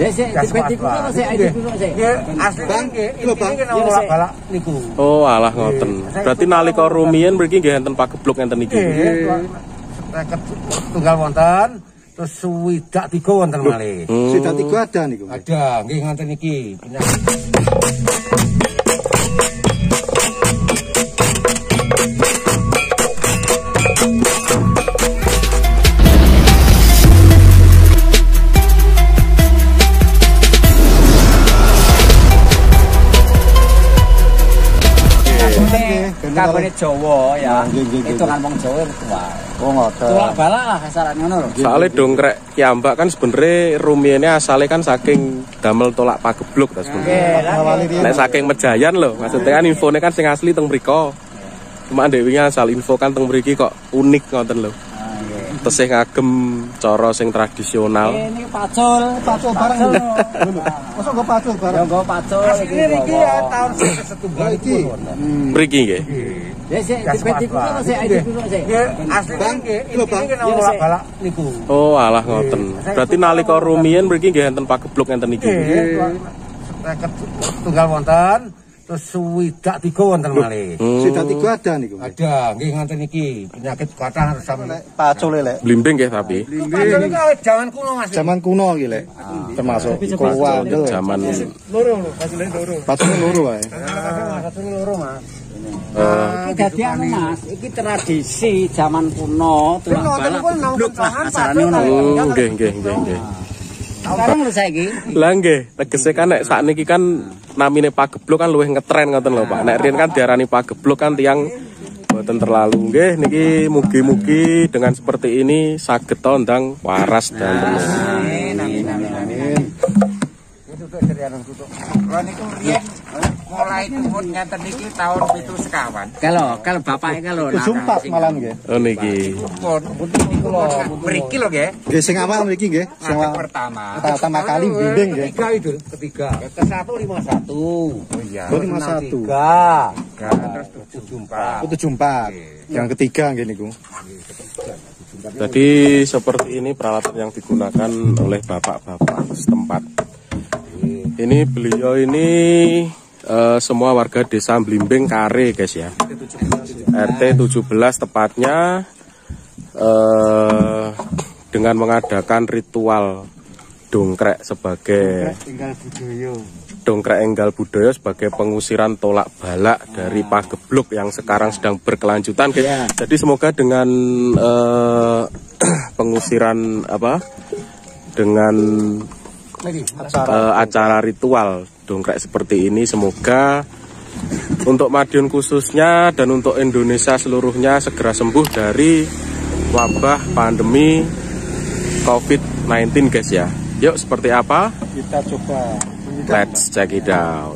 Oh, alah ngoten. Berarti nalika rumiyin mriki nggih enten pagebluk enten iki. Tunggal wonten, terus swidak 3 wonten malih. Swidak 3 ada niku. Ada, nggih ngoten iki. Kabeh Jawa ya. Itu kan wong Jawa tua. Oh ngoten. Tulak balak lah kasaran ngono lho. Soale dongkrek kiambak kan sebenarnya rumiyene asale kan saking damel tolak pagebluk ta sebenarnya. Nek saking Mejayan lho, maksudnya kan infone kan sing asli teng mriko. Cuma ndek wingi asal info kan teng mriki kok unik ngoten lho. Tesih ngagem cara sing tradisional. Ini pacul bareng. Mosok go pacul bareng. Ya go pacul iki ya tahun setunggal iki. Mriki nggih. Ya sik dipetiku kok sik dipetiku sik. Asli nggih, iki kena balak niku. Oh, alah ngoten. Berarti nalika rumiyin mriki nggih enten pagebluk enten iki. Tunggal wonten, terus swidak 3 wonten malih. Swidak 3 ada niku. Ada, nggih ngoten iki. Penyakit kathah harus sampe Pacul lek. Blimbing nggih tapi. pacul iki awet jaman kuno Mas. Zaman kuno iki lek. Termasuk kuwandel. Zaman Loro lho, pacule loro. Pacul loro wae. Pacule loro Mas. Dadi anu Mas, iki tradisi zaman kuno tulak balak gebluk lah asarane ngono. nggih. Sekarang lho saiki. Lah nggih, tegese kan nek sakniki kan namine pagebluk kan luwih ngetren ngoten lho Pak. Nek riyen kan diarani pagebluk kan tiyang mboten terlalu. Nggih niki mugi-mugi dengan seperti ini saged to ndang waras dan terus. Amin. Mulai turun ngeten niki tahun 7 sekawan. Kalau bapaknya kalau Sumpas malam nggih. Oh niki. Mriki lho nggih. Nggih sing awal mriki nggih. Sing pertama kali bimbing nggih. Ketiga. Ke-1 51. Oh iya. 51. 3. Terus 74. Yang ketiga nggih niku. Jadi seperti ini peralatan yang digunakan oleh bapak-bapak setempat. Ini beliau ini semua warga desa Blimbing Kare guys ya. RT 17 tepatnya dengan mengadakan ritual dongkrek sebagai dongkrek enggal budaya sebagai pengusiran tolak balak dari pagebluk yang sekarang sedang berkelanjutan. Jadi semoga dengan pengusiran dengan acara ritual dongkrek seperti ini, semoga untuk Madiun khususnya dan untuk Indonesia seluruhnya segera sembuh dari wabah pandemi COVID-19 guys ya. Yuk seperti apa? Kita coba. Let's check it out.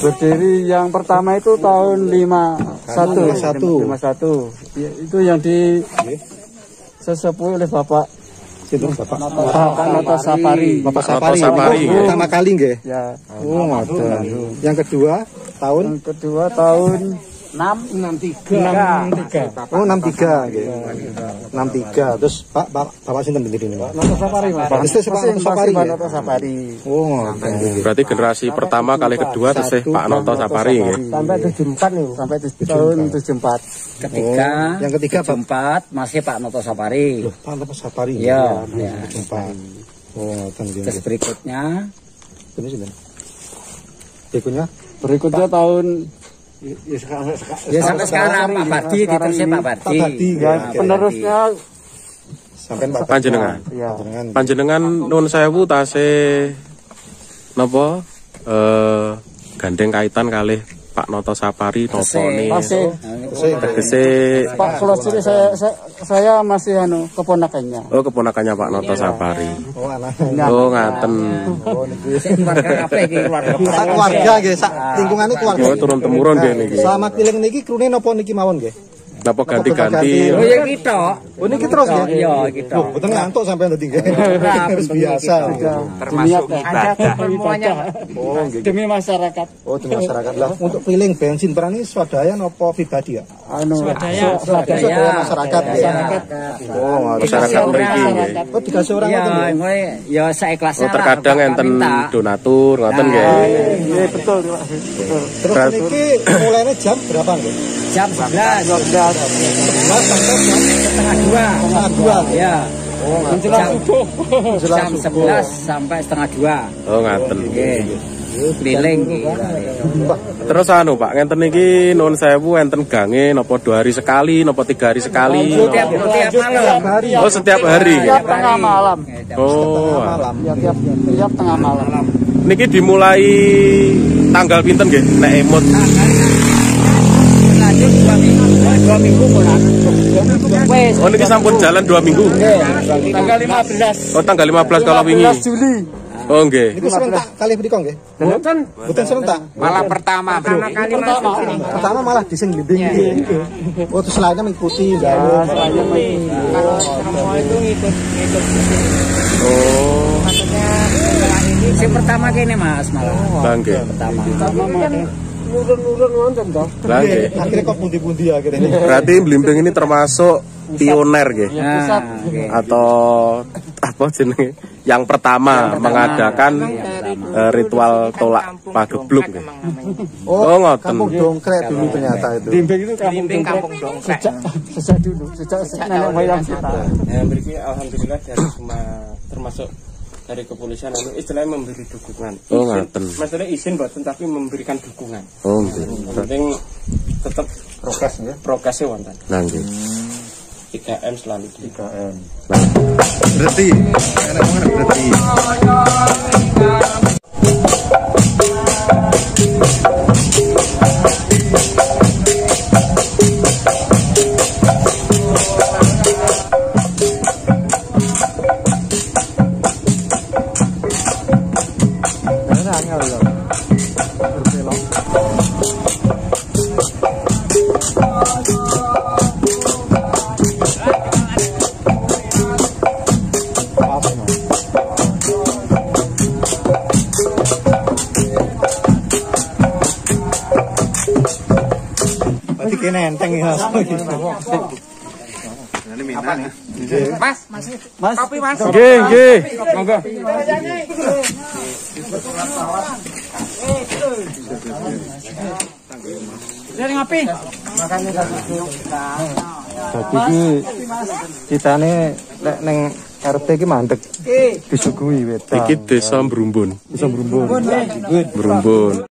Berdiri yang pertama itu tahun 51. Ya, itu yang di sesepuh oleh Bapak Noto Sapari. Bapak Sapari. Pertama kali nggih. Ya. Oh, ngoten. Yang kedua tahun 63. Oh, 63 nggih. 63. Terus Bapak sinten bendiri niku? Noto Sapari, Mas. Noto Sapari. Oh, ngoten. Berarti generasi pertama kali kedua terus Pak Noto Sapari nggih. Sampai 74 nih, sampai tahun 74. Ketiga, yang ketiga 74 masih Pak Noto Sapari. Pak Noto Sapari. Iya, ya. 74. Oh, ngoten nggih. Terus berikutnya Berikutnya tahun ya sampai sekarang Pak Bardi, diterusnya Pak Bardi. Ya, penerusnya sampai Pak Panjenengan. ya. Panjenengan nuwun sewu tasih napa gandeng kaitan kalih Pak Noto Sapari notone. Tegese Pak kalau sini saya masih keponakannya. oh keponakannya Pak Noto Sapari. Oh, anaknya. Oh ngaten. Keluarga kabeh iki keluarga. Sak keluarga nggih, sak lingkungane keluarga. Oh turun temurun nggih niki. Selama piling niki krune napa niki mawon nggih? Napa ganti-ganti? Oh ya kita. Oh niki terus nggih? Iya, kita. Loh, boten ngantuk sampean tadi nggih. Wis biasa. Termasuk ibadah semuanya. Oh, nggih. Demi masyarakat. Oh, di masyarakat lah. Untuk piling bensin berani swadaya napa pribadi ya? Swadaya Masyarakat. Oh, Masyarakat mriki nggih. Oh, dikasih orang ngoten Ya, nggih. mulai ya seikhlasnya. Oh terkadang enten donatur ngoten nggih. Iya betul, Pak. Betul. Terus niki mulainya jam berapa nggih? Jam 11. 11 sampai Setengah 2. Ya. Menjelang subuh. Jam 11 sampai setengah 2. Oh ngaten. Nggih. Keliling iki. Terus anu Pak, ngenten niki nuwun sewu enten gange napa 2 hari sekali, napa 3 hari sekali. Tiap malam. Oh setiap hari. Tiap tengah malam. Oh. malam. Ya tiap tengah malam. Niki dimulai tanggal pinten nggih nek emut? Lanjut 2 minggu pulang. Wes. Oh niki sampun jalan 2 minggu. Tanggal 15. Oh tanggal 15 kalau wingi. 15 Juli. Oh nggih. Niku serentak kali punika nggih? Boten serentak. Malah pertama kali Pertama malah di sing blimbing iki. Oh, terus lainnya mengikuti Kalau semua itu ngikut. Oh. Maksudnya si pertama kene Mas malah. Lah nggih. Pertama. Nurun wonten toh. Lah nggih. akhirnya kok pundi-pundi akhirnya. Berarti blimbing ini termasuk pioner nggih. Pusat. Atau apa jenenge? Yang pertama mengadakan ritual tolak pagebluk nggih. Oh ngoten. Kampung Dongkrek dulu ternyata itu. Blimbing itu kampung dongkrek. Sejak dulu, sejak nenek moyang kita. Ya berarti alhamdulillah dari semua termasuk dari kepolisian istilahnya memberi dukungan. Oh ngaten. Maksudnya izin boten tapi memberikan dukungan. Oh nggih. Penting tetap Prokes nggih. prokesnya wonten. Lah nggih. 3M selalu 3M. Berarti enak banget berarti. Berarti kene enteng ya. Mas, kopi Mas. Nggih, nggih. Monggo. Dari ngopi. Jadi kitane nek ning RT iki mandek disuguhi wedang. Iki desa Brumbun. Desa Brumbun. Brumbun.